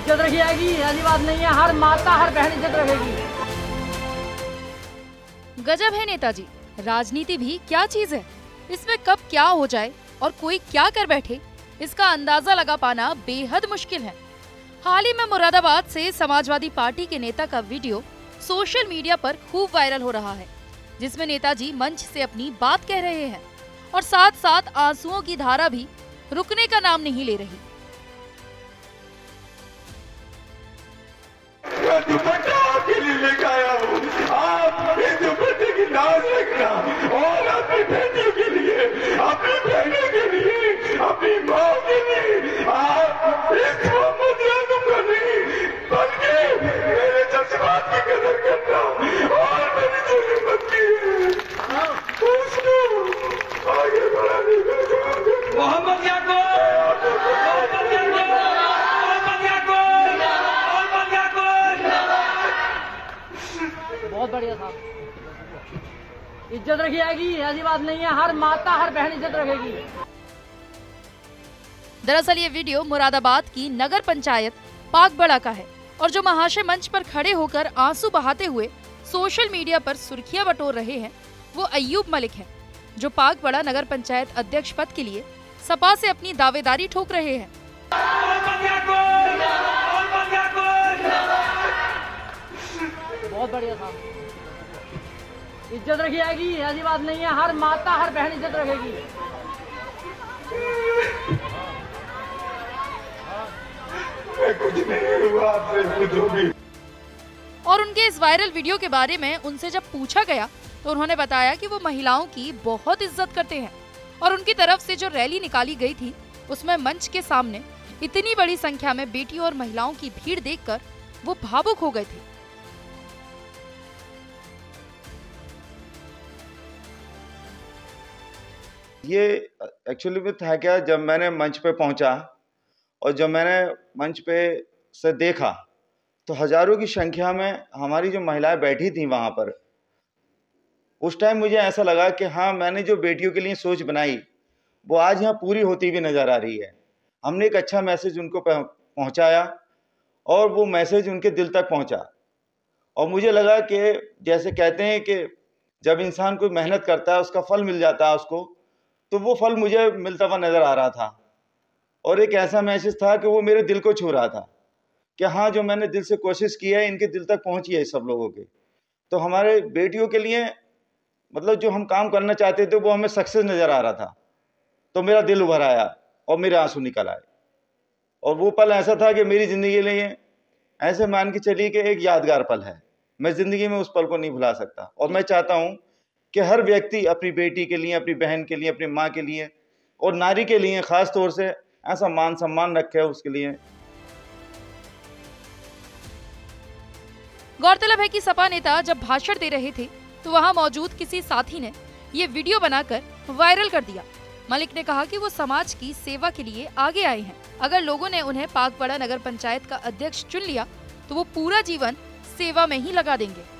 इज्जत रखी जाएगी, ऐसी बात नहीं है। हर माता हर बहन इज्जत रखेगी। गजब है नेताजी, राजनीति भी क्या चीज है। इसमें कब क्या हो जाए और कोई क्या कर बैठे, इसका अंदाजा लगा पाना बेहद मुश्किल है। हाल ही में मुरादाबाद से समाजवादी पार्टी के नेता का वीडियो सोशल मीडिया पर खूब वायरल हो रहा है, जिसमें नेताजी मंच से अपनी बात कह रहे हैं और साथ साथ आंसुओं की धारा भी रुकने का नाम नहीं ले रही। दुपट्टा आपके लिए लेकर आया हूँ, आप इस दुपट्टे की लाज रखना और अपनी बेटियों के लिए, अपनी बहनों के लिए, अपनी माँ के लिए आप इस मुद्रा दूंगा नहीं, बल्कि मेरे जज्बात की कदर करना और मेरी जो हिम्मत की है उसको आगे बढ़ाने का। मोहम्मद याकूब, बहुत बढ़िया साहब, इज्जत रखी जाएगी, ऐसी बात नहीं है। हर माता हर बहन इज्जत रखेगी। दरअसल ये वीडियो मुरादाबाद की नगर पंचायत पाकबड़ा का है और जो महाशय मंच पर खड़े होकर आंसू बहाते हुए सोशल मीडिया पर सुर्खियां बटोर रहे हैं वो अय्यूब मलिक हैं, जो पाकबड़ा नगर पंचायत अध्यक्ष पद के लिए सपा से अपनी दावेदारी ठोक रहे हैं। बहुत बढ़िया साहब, इज्जत रखी जाएगी, ऐसी बात नहीं है। हर माता हर बहन इज्जत रखेगी। कुछ नहीं हुआ, आपसे कुछ होगी। और उनके इस वायरल वीडियो के बारे में उनसे जब पूछा गया तो उन्होंने बताया कि वो महिलाओं की बहुत इज्जत करते हैं और उनकी तरफ से जो रैली निकाली गई थी उसमें मंच के सामने इतनी बड़ी संख्या में बेटियों और महिलाओं की भीड़ देखकर वो भावुक हो गए थे। ये एक्चुअली में था क्या, जब मैंने मंच पे पहुंचा और जब मैंने मंच पे से देखा तो हजारों की संख्या में हमारी जो महिलाएं बैठी थी वहां पर, उस टाइम मुझे ऐसा लगा कि हाँ, मैंने जो बेटियों के लिए सोच बनाई वो आज यहाँ पूरी होती हुई नजर आ रही है। हमने एक अच्छा मैसेज उनको पहुंचाया और वो मैसेज उनके दिल तक पहुंचा। और मुझे लगा कि जैसे कहते हैं कि जब इंसान कोई मेहनत करता है उसका फल मिल जाता है उसको, तो वो फल मुझे मिलता हुआ नज़र आ रहा था। और एक ऐसा मैसेज था कि वो मेरे दिल को छू रहा था कि हाँ, जो मैंने दिल से कोशिश की है इनके दिल तक पहुंची है सब लोगों के। तो हमारे बेटियों के लिए मतलब जो हम काम करना चाहते थे वो हमें सक्सेस नज़र आ रहा था। तो मेरा दिल उभर आया और मेरे आंसू निकल आए। और वो पल ऐसा था कि मेरी ज़िंदगी के लिए ऐसे मान के चलिए कि एक यादगार पल है। मैं ज़िंदगी में उस पल को नहीं भुला सकता। और मैं चाहता हूँ कि हर व्यक्ति अपनी बेटी के लिए, अपनी बहन के लिए, अपनी माँ के लिए और नारी के लिए खास तौर से ऐसा मान सम्मान रखे उसके लिए। गौरतलब है कि सपा नेता जब भाषण दे रहे थे तो वहां मौजूद किसी साथी ने ये वीडियो बनाकर वायरल कर दिया। मलिक ने कहा कि वो समाज की सेवा के लिए आगे आए हैं। अगर लोगों ने उन्हें पाकबड़ा नगर पंचायत का अध्यक्ष चुन लिया तो वो पूरा जीवन सेवा में ही लगा देंगे।